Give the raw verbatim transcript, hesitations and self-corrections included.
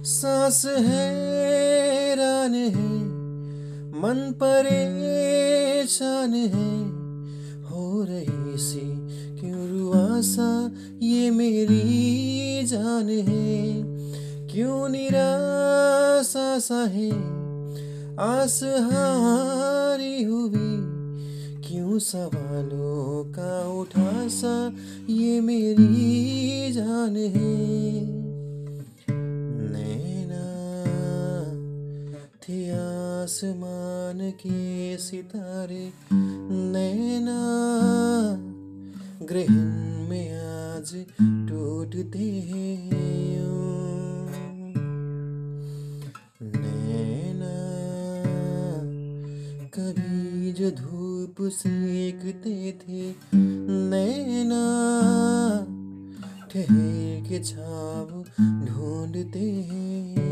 सांस हैरान है, मन परेशान है, हो रही सी क्यों रुआसा ये मेरी जान है। क्यों निराशा सा है, आस हारी हुई, क्यों सवालों का उठा सा ये मेरी जान है। नैना थे आसमान के सितारे, नैना ग्रहण में आज टूटते हैं यूं। नैना कभी जो धूप सेकते थे, नैना ठहर के छाव ढूंढते हैं।